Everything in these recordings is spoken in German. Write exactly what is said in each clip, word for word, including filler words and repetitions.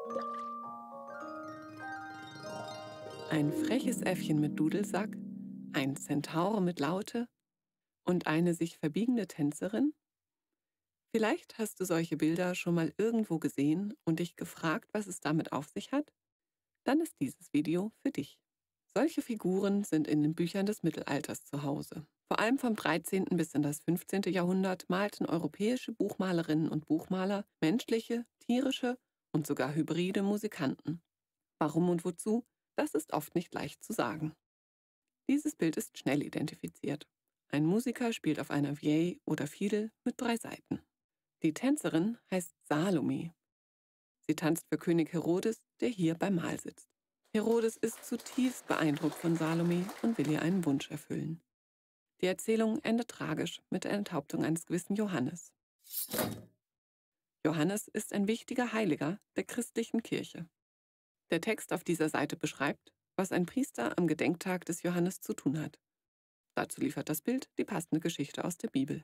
Ein freches Äffchen mit Dudelsack, ein Zentaur mit Laute und eine sich verbiegende Tänzerin? Vielleicht hast du solche Bilder schon mal irgendwo gesehen und dich gefragt, was es damit auf sich hat? Dann ist dieses Video für dich. Solche Figuren sind in den Büchern des Mittelalters zu Hause. Vor allem vom dreizehnten bis in das fünfzehnte Jahrhundert malten europäische Buchmalerinnen und Buchmaler menschliche, tierische und sogar hybride Musikanten. Warum und wozu? Das ist oft nicht leicht zu sagen. Dieses Bild ist schnell identifiziert. Ein Musiker spielt auf einer Viei oder Fiedel mit drei Saiten. Die Tänzerin heißt Salome. Sie tanzt für König Herodes, der hier beim Mahl sitzt. Herodes ist zutiefst beeindruckt von Salome und will ihr einen Wunsch erfüllen. Die Erzählung endet tragisch mit der Enthauptung eines gewissen Johannes. Johannes ist ein wichtiger Heiliger der christlichen Kirche. Der Text auf dieser Seite beschreibt, was ein Priester am Gedenktag des Johannes zu tun hat. Dazu liefert das Bild die passende Geschichte aus der Bibel.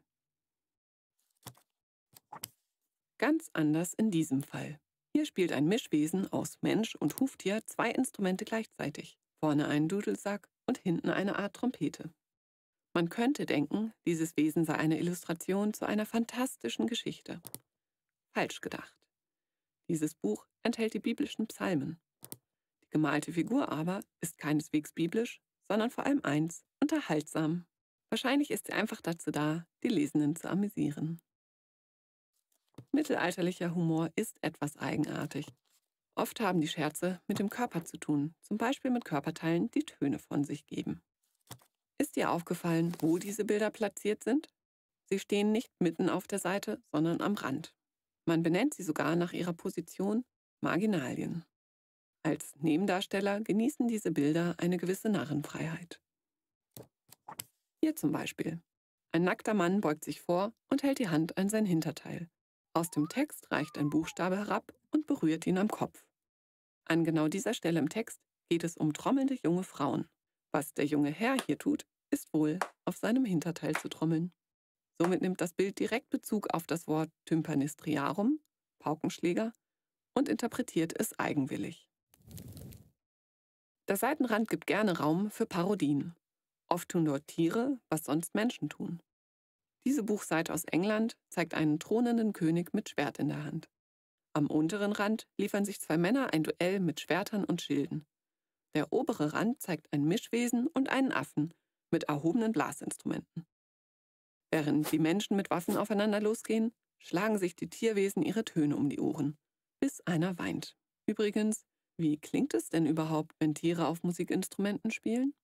Ganz anders in diesem Fall. Hier spielt ein Mischwesen aus Mensch und Huftier zwei Instrumente gleichzeitig. Vorne einen Dudelsack und hinten eine Art Trompete. Man könnte denken, dieses Wesen sei eine Illustration zu einer fantastischen Geschichte. Falsch gedacht. Dieses Buch enthält die biblischen Psalmen. Die gemalte Figur aber ist keineswegs biblisch, sondern vor allem eins, unterhaltsam. Wahrscheinlich ist sie einfach dazu da, die Lesenden zu amüsieren. Mittelalterlicher Humor ist etwas eigenartig. Oft haben die Scherze mit dem Körper zu tun, zum Beispiel mit Körperteilen, die Töne von sich geben. Ist dir aufgefallen, wo diese Bilder platziert sind? Sie stehen nicht mitten auf der Seite, sondern am Rand. Man benennt sie sogar nach ihrer Position Marginalien. Als Nebendarsteller genießen diese Bilder eine gewisse Narrenfreiheit. Hier zum Beispiel. Ein nackter Mann beugt sich vor und hält die Hand an sein Hinterteil. Aus dem Text reicht ein Buchstabe herab und berührt ihn am Kopf. An genau dieser Stelle im Text geht es um trommelnde junge Frauen. Was der junge Herr hier tut, ist wohl, auf seinem Hinterteil zu trommeln. Somit nimmt das Bild direkt Bezug auf das Wort Tympanistriarum, Paukenschläger, und interpretiert es eigenwillig. Der Seitenrand gibt gerne Raum für Parodien. Oft tun dort Tiere, was sonst Menschen tun. Diese Buchseite aus England zeigt einen thronenden König mit Schwert in der Hand. Am unteren Rand liefern sich zwei Männer ein Duell mit Schwertern und Schilden. Der obere Rand zeigt ein Mischwesen und einen Affen mit erhobenen Blasinstrumenten. Während die Menschen mit Waffen aufeinander losgehen, schlagen sich die Tierwesen ihre Töne um die Ohren, bis einer weint. Übrigens, wie klingt es denn überhaupt, wenn Tiere auf Musikinstrumenten spielen?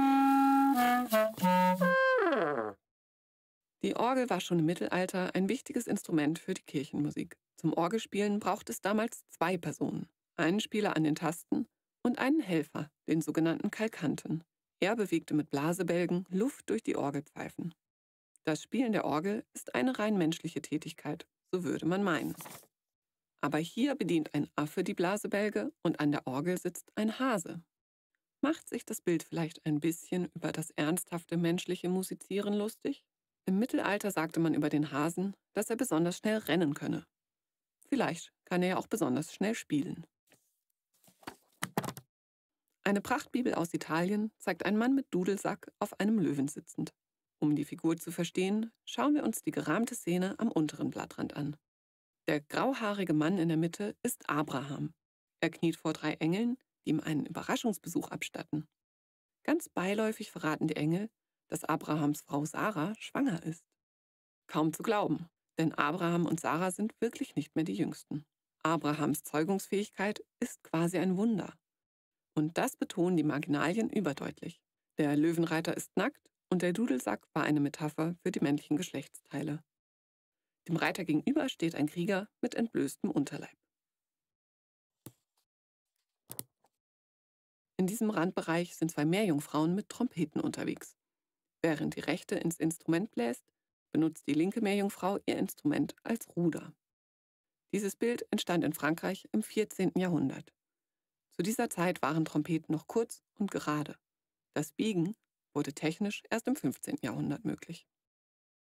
Die Orgel war schon im Mittelalter ein wichtiges Instrument für die Kirchenmusik. Zum Orgelspielen braucht es damals zwei Personen, einen Spieler an den Tasten und einen Helfer, den sogenannten Kalkanten. Er bewegte mit Blasebälgen Luft durch die Orgelpfeifen. Das Spielen der Orgel ist eine rein menschliche Tätigkeit, so würde man meinen. Aber hier bedient ein Affe die Blasebälge und an der Orgel sitzt ein Hase. Macht sich das Bild vielleicht ein bisschen über das ernsthafte menschliche Musizieren lustig? Im Mittelalter sagte man über den Hasen, dass er besonders schnell rennen könne. Vielleicht kann er ja auch besonders schnell spielen. Eine Prachtbibel aus Italien zeigt einen Mann mit Dudelsack auf einem Löwen sitzend. Um die Figur zu verstehen, schauen wir uns die gerahmte Szene am unteren Blattrand an. Der grauhaarige Mann in der Mitte ist Abraham. Er kniet vor drei Engeln, die ihm einen Überraschungsbesuch abstatten. Ganz beiläufig verraten die Engel, dass Abrahams Frau Sarah schwanger ist. Kaum zu glauben, denn Abraham und Sarah sind wirklich nicht mehr die Jüngsten. Abrahams Zeugungsfähigkeit ist quasi ein Wunder. Und das betonen die Marginalien überdeutlich. Der Löwenreiter ist nackt und der Dudelsack war eine Metapher für die männlichen Geschlechtsteile. Dem Reiter gegenüber steht ein Krieger mit entblößtem Unterleib. In diesem Randbereich sind zwei Meerjungfrauen mit Trompeten unterwegs. Während die rechte ins Instrument bläst, benutzt die linke Meerjungfrau ihr Instrument als Ruder. Dieses Bild entstand in Frankreich im vierzehnten Jahrhundert. Zu dieser Zeit waren Trompeten noch kurz und gerade. Das Biegen wurde technisch erst im fünfzehnten Jahrhundert möglich.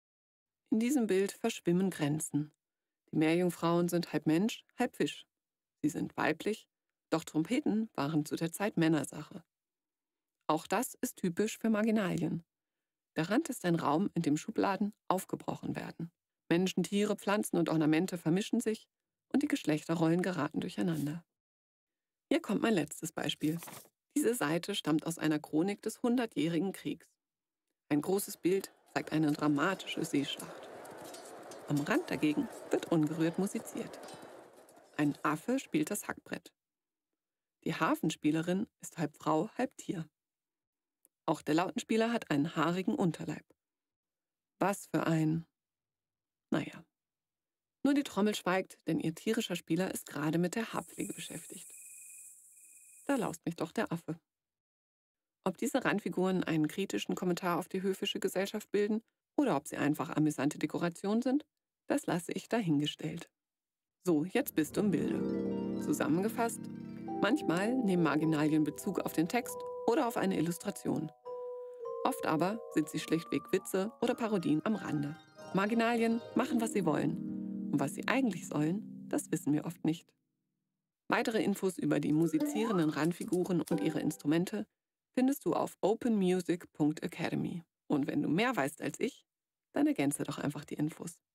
In diesem Bild verschwimmen Grenzen. Die Meerjungfrauen sind halb Mensch, halb Fisch. Sie sind weiblich, doch Trompeten waren zu der Zeit Männersache. Auch das ist typisch für Marginalien. Der Rand ist ein Raum, in dem Schubladen aufgebrochen werden. Menschen, Tiere, Pflanzen und Ornamente vermischen sich und die Geschlechterrollen geraten durcheinander. Hier kommt mein letztes Beispiel. Diese Seite stammt aus einer Chronik des Hundertjährigen Kriegs. Ein großes Bild zeigt eine dramatische Seeschlacht. Am Rand dagegen wird ungerührt musiziert. Ein Affe spielt das Hackbrett. Die Harfenspielerin ist halb Frau, halb Tier. Auch der Lautenspieler hat einen haarigen Unterleib. Was für ein... Naja. Nur die Trommel schweigt, denn ihr tierischer Spieler ist gerade mit der Haarpflege beschäftigt. Da laust mich doch der Affe. Ob diese Randfiguren einen kritischen Kommentar auf die höfische Gesellschaft bilden oder ob sie einfach amüsante Dekoration sind, das lasse ich dahingestellt. So, jetzt bist du im Bilde. Zusammengefasst, manchmal nehmen Marginalien Bezug auf den Text oder auf eine Illustration. Oft aber sind sie schlichtweg Witze oder Parodien am Rande. Marginalien machen, was sie wollen. Und was sie eigentlich sollen, das wissen wir oft nicht. Weitere Infos über die musizierenden Randfiguren und ihre Instrumente findest du auf open music punkt academy. Und wenn du mehr weißt als ich, dann ergänze doch einfach die Infos.